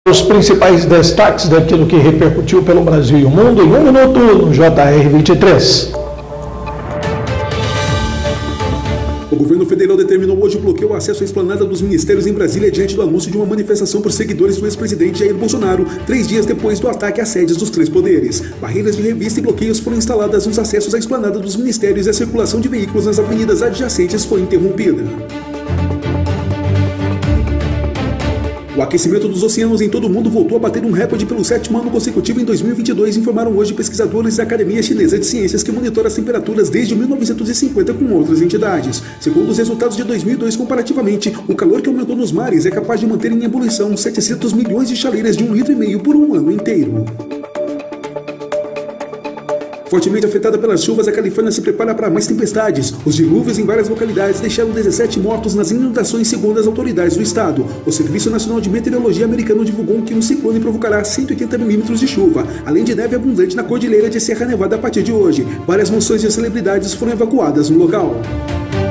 Os principais destaques daquilo que repercutiu pelo Brasil e o mundo em 1 minuto no JR 23. O governo federal determinou hoje o bloqueio ao acesso à esplanada dos ministérios em Brasília diante do anúncio de uma manifestação por seguidores do ex-presidente Jair Bolsonaro, 3 dias depois do ataque às sedes dos 3 poderes. Barreiras de revista e bloqueios foram instaladas nos acessos à esplanada dos ministérios e a circulação de veículos nas avenidas adjacentes foi interrompida. O aquecimento dos oceanos em todo o mundo voltou a bater um recorde pelo 7º ano consecutivo em 2022, informaram hoje pesquisadores da Academia Chinesa de Ciências que monitora as temperaturas desde 1950 com outras entidades. Segundo os resultados de 2002, comparativamente, o calor que aumentou nos mares é capaz de manter em ebulição 700 milhões de chaleiras de 1,5 litro por um ano inteiro. Fortemente afetada pelas chuvas, a Califórnia se prepara para mais tempestades. Os dilúvios em várias localidades deixaram 17 mortos nas inundações, segundo as autoridades do estado. O Serviço Nacional de Meteorologia americano divulgou que um ciclone provocará 180 milímetros de chuva, além de neve abundante na cordilheira de Serra Nevada a partir de hoje. Várias mansões de celebridades foram evacuadas no local.